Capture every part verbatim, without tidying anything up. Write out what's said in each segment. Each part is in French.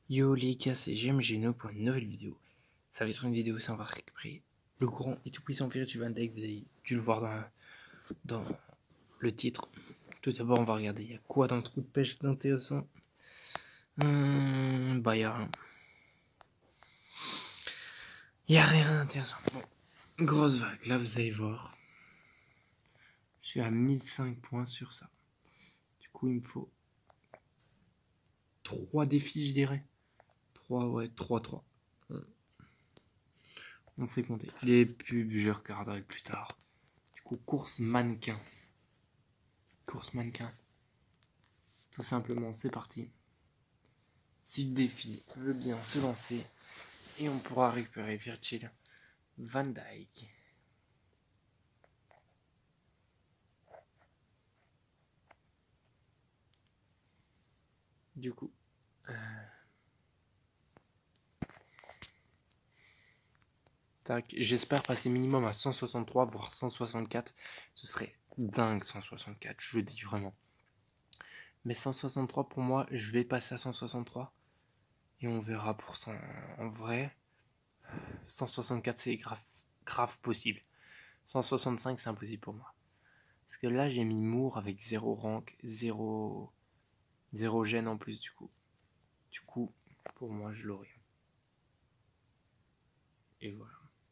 Yo les gars, c'est G M Geno pour une nouvelle vidéo. Ça va être une vidéo où on va récupérer le grand et tout puissant Virgil van Dijk. Vous avez dû le voir dans, dans le titre. Tout d'abord, on va regarder il y a quoi dans le trou de pêche d'intéressant. Hum, bah, il y a rien. Il y a rien d'intéressant. Bon, grosse vague. Là, vous allez voir. Je suis à mille cinq points sur ça. Du coup, il me faut trois défis, je dirais. trois, ouais, trois, trois. On sait compter. Les pubs, je regarderai plus tard. Du coup, course mannequin. Course mannequin. Tout simplement, c'est parti. Si le défi veut bien se lancer, et on pourra récupérer Virgil van Dijk. Du coup, euh... tac, j'espère passer minimum à cent soixante-trois, voire cent soixante-quatre. Ce serait dingue cent soixante-quatre, je le dis vraiment. Mais cent soixante-trois pour moi, je vais passer à cent soixante-trois. Et on verra pour ça en vrai. cent soixante-quatre c'est grave, grave possible. cent soixante-cinq c'est impossible pour moi. Parce que là j'ai mis Moore avec zéro rank, zéro zéro gêne en plus du coup. Du coup, pour moi je l'aurai. Et voilà.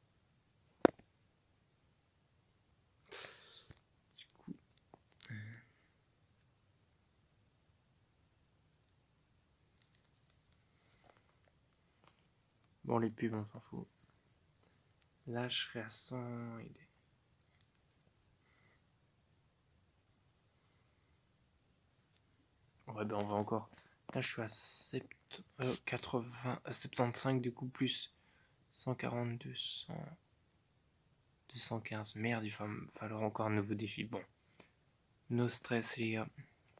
Du coup. Euh... Bon les pubs on s'en fout. Là je serai à cent et des... Ouais ben on va encore. Là je suis à sept... euh, quatre-vingts... soixante-quinze du coup plus cent quarante-deux, cent... deux cent quinze. Merde, il va me falloir encore un nouveau défi. Bon. No stress les gars.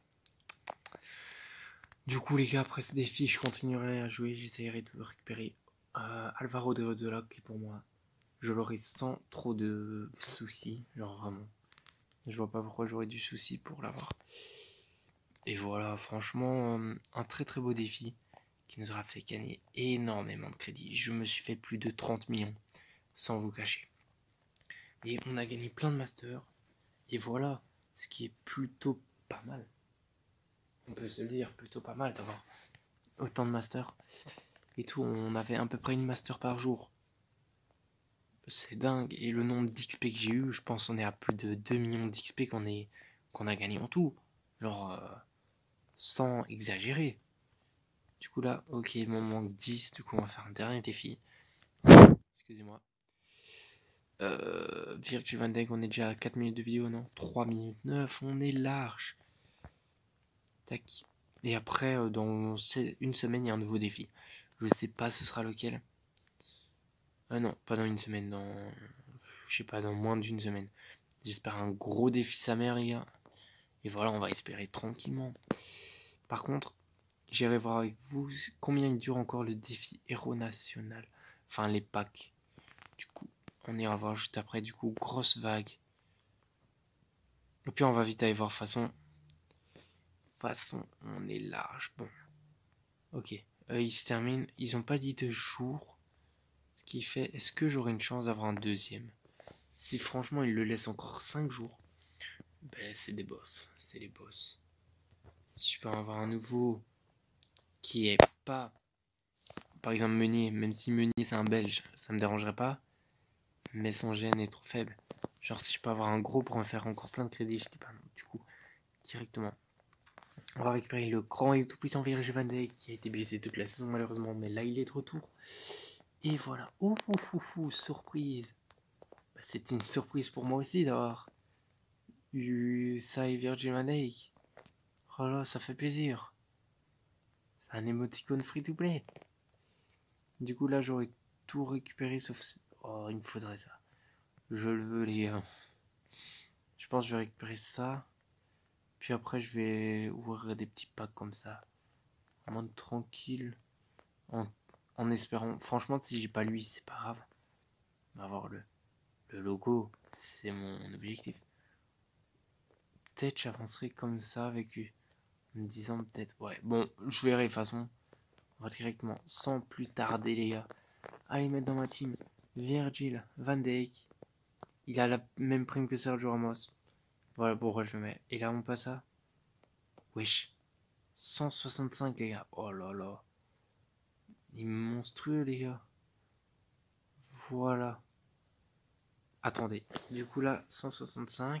Du coup les gars, après ce défi, je continuerai à jouer. J'essaierai de récupérer euh, Alvaro de Ozola qui pour moi, je l'aurai sans trop de soucis. Genre vraiment. Je vois pas pourquoi j'aurais du souci pour l'avoir. Et voilà, franchement, euh, un très très beau défi qui nous aura fait gagner énormément de crédit. Je me suis fait plus de trente millions, sans vous cacher. Et on a gagné plein de masters. Et voilà, ce qui est plutôt pas mal. On peut se le dire, plutôt pas mal d'avoir autant de masters. Et tout, on avait à peu près une master par jour. C'est dingue. Et le nombre d'X P que j'ai eu, je pense qu'on est à plus de deux millions d'X P qu'on est, qu'on a gagné en tout. Genre, euh, sans exagérer. Du coup là, ok, il m'en manque dix, du coup on va faire un dernier défi. Excusez-moi. Euh, Virgil van Dijk, on est déjà à quatre minutes de vidéo, non? trois minutes neuf, on est large. Tac. Et après, euh, dans une semaine, il y a un nouveau défi. Je sais pas ce sera lequel. Ah non, pas dans une semaine, dans... Je sais pas, dans moins d'une semaine. J'espère un gros défi sa mère, les gars. Et voilà, on va espérer tranquillement. Par contre, j'irai voir avec vous combien il dure encore le défi héros national. Enfin, les packs. Du coup, on ira voir juste après. Du coup, grosse vague. Et puis, on va vite aller voir. Façon, façon, on est large. Bon. Ok. Euh, il se termine. Ils ont pas dit de jour. Ce qui fait, est-ce que j'aurai une chance d'avoir un deuxième? Si franchement, ils le laissent encore cinq jours. Ben, c'est des boss. C'est les boss. Si je peux en avoir un nouveau qui est pas... Par exemple, Meunier. Même si Meunier, c'est un Belge, ça me dérangerait pas. Mais son gène est trop faible. Genre si je peux avoir un gros pour me faire encore plein de crédits, je dis pas non. Du coup, directement. On va récupérer le grand et tout puissant Virgil van Dijk qui a été blessé toute la saison malheureusement, mais là il est de retour. Et voilà. Ouh, ouh, ouh, ouh surprise. Bah, c'est une surprise pour moi aussi d'avoir eu ça et Virgil van Dijk. Oh là, ça fait plaisir. C'est un émoticône free to play. Du coup là j'aurais tout récupéré sauf... Oh, il me faudrait ça. Je le veux les gars. Je pense que je vais récupérer ça. Puis après, je vais ouvrir des petits packs comme ça. En mode tranquille. En, en espérant. Franchement, si j'ai pas lui, c'est pas grave. On va avoir le, le logo. C'est mon objectif. Peut-être j'avancerai comme ça avec lui. En me disant peut-être. Ouais, bon, je verrai de toute façon. On va directement, sans plus tarder les gars, aller mettre dans ma team Virgil van Dijk. Il a la même prime que Sergio Ramos. Voilà pourquoi je le mets. Et là on passe à... Wesh. cent soixante-cinq les gars. Oh là là. Il est monstrueux les gars. Voilà. Attendez. Du coup là, cent soixante-cinq.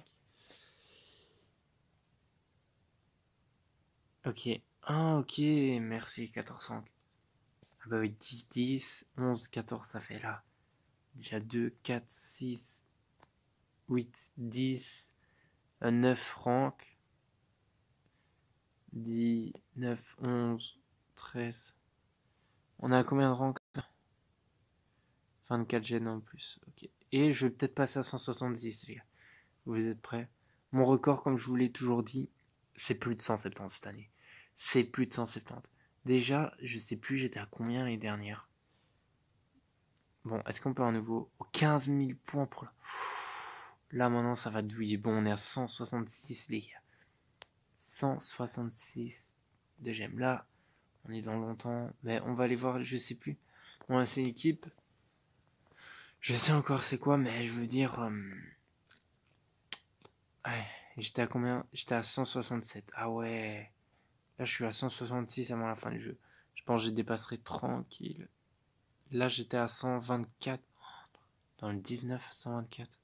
Ok. Ah ok. Merci. quatorze cinq. Ah bah oui. dix, dix. onze, quatorze ça fait là. Déjà deux, quatre, six, huit, dix. neuf rank. dix, neuf, onze, treize. On a combien de rank? vingt-quatre gènes en plus. Ok. Et je vais peut-être passer à cent soixante-dix, les gars. Vous êtes prêts? Mon record, comme je vous l'ai toujours dit, c'est plus de cent soixante-dix cette année. C'est plus de cent soixante-dix. Déjà, je sais plus, j'étais à combien l'année dernière? Bon, est-ce qu'on peut à nouveau quinze mille points pour là? Là, maintenant, ça va douiller. Bon, on est à cent soixante-six, les gars. cent soixante-six de gemmes. Là, on est dans longtemps. Mais on va aller voir, je sais plus. Bon, c'est une équipe. Je sais encore c'est quoi, mais je veux dire... Euh... Ouais, j'étais à combien? J'étais à cent soixante-sept. Ah ouais. Là, je suis à cent soixante-six avant la fin du jeu. Je pense que je dépasserai tranquille. Là, j'étais à cent vingt-quatre. Dans le dix-neuf à cent vingt-quatre.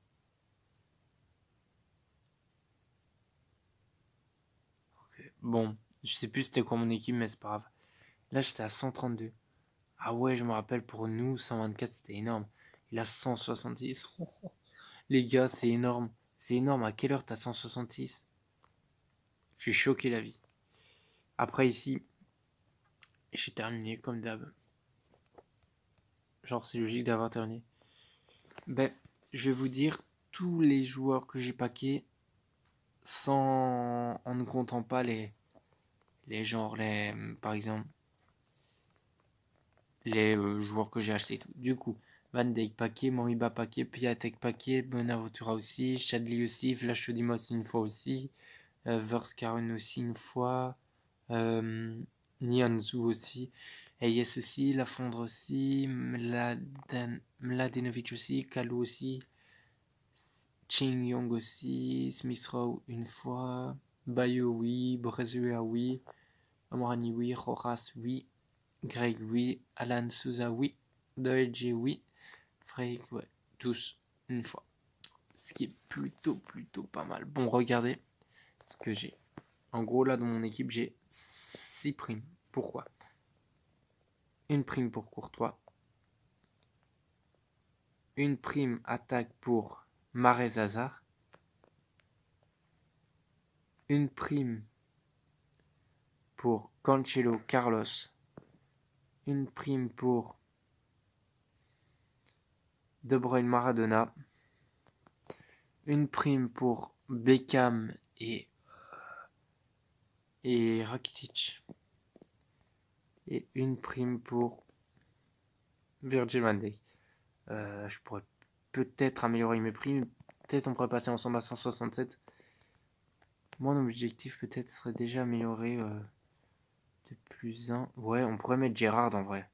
Ok. Bon, je sais plus c'était quoi mon équipe, mais c'est pas grave. Là, j'étais à cent trente-deux. Ah ouais, je me rappelle, pour nous, cent vingt-quatre, c'était énorme. Et là, cent soixante-dix. Les gars, c'est énorme. C'est énorme. À quelle heure t'as cent soixante-six? Je suis choqué la vie. Après, ici, j'ai terminé comme d'hab. Genre, c'est logique d'avoir terminé. Ben, je vais vous dire tous les joueurs que j'ai paqués sans... en ne comptant pas les... les genres, les... par exemple, les euh, joueurs que j'ai achetés et tout. Du coup, Van Dijk paquet, Moriba paquet, Piatek paquet, Bonaventura aussi, Chadli aussi, Flash Dimos une fois aussi, euh, Verskaren aussi une fois, euh, Nianzou aussi, Eyes aussi, Lafondre aussi, Mladen, Mladenovic aussi, Kalou aussi, Ching Yong aussi, Smith Rowe une fois, Bayo oui, Brezua oui, Amorani oui, Rojas oui, Greg oui, Alan Souza oui, Doyle J oui, Freyk ouais, tous une fois. Ce qui est plutôt plutôt pas mal. Bon, regardez ce que j'ai. En gros là dans mon équipe j'ai six primes. Pourquoi? Une prime pour Courtois. Une prime attaque pour Mahrez Hazard. Une prime pour Cancelo Carlos. Une prime pour De Bruyne Maradona. Une prime pour Beckham et, et Rakitic. Et une prime pour Virgil van Dijk. Euh, je pourrais peut-être améliorer mes primes. Peut-être on pourrait passer ensemble à cent soixante-sept. Mon objectif peut-être serait déjà amélioré euh, de plus un. Ouais, on pourrait mettre Gérard en vrai.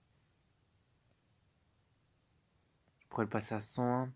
Je pourrais le passer à cent un.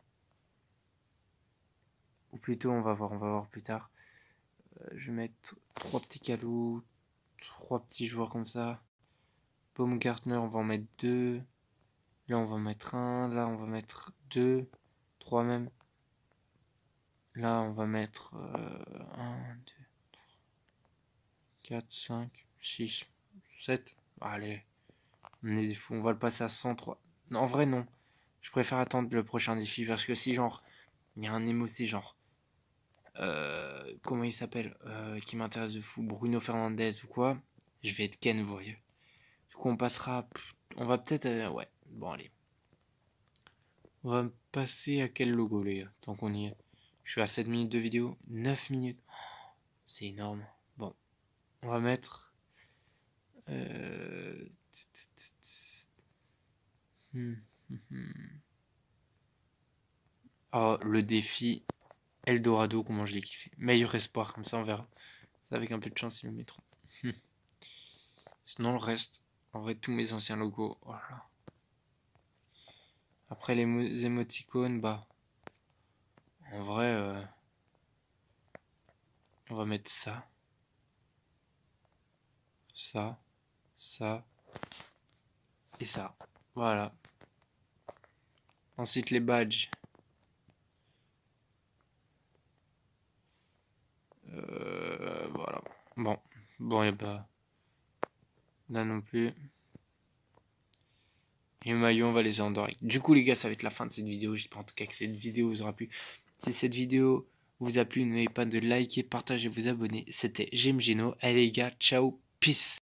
Ou plutôt, on va voir, on va voir plus tard. Euh, je vais mettre trois petits calous, trois petits joueurs comme ça. Baumgartner, on va en mettre deux. Là, on va en mettre un. Là, on va mettre deux. Trois même. Là, on va mettre euh, un, deux, quatre, cinq, six, sept. Allez, on est des fous. On va le passer à cent trois. Non, en vrai, non. Je préfère attendre le prochain défi parce que si, genre, il y a un émocé, genre, euh, comment il s'appelle, euh, qui m'intéresse de fou, Bruno Fernandez ou quoi, je vais être Ken, vous voyez. Du coup, on passera. On va peut-être. Euh, ouais, bon, allez. On va passer à quel logo, les gars, tant qu'on y est. Je suis à sept minutes de vidéo, neuf minutes. Oh, c'est énorme. Bon, on va mettre. Euh... Hmm, hmm, hmm. Oh, le défi Eldorado, comment je l'ai kiffé. Meilleur espoir, comme ça on verra. C'est avec un peu de chance ils le mettront. Hmm. Sinon le reste, En vrai, tous mes anciens logos. Voilà. Après les mo- émoticônes, bah. En vrai, euh, on va mettre ça. Ça. Ça. Et ça. Voilà. Ensuite, les badges. Euh, voilà. Bon. Bon, et bah. Là non plus. Les maillots, on va les endormir. Du coup, les gars, ça va être la fin de cette vidéo. J'espère en tout cas que cette vidéo vous aura plu. Si cette vidéo vous a plu, n'oubliez pas de liker, partager, vous abonner. C'était Jim Gino. Allez, les gars, ciao, peace.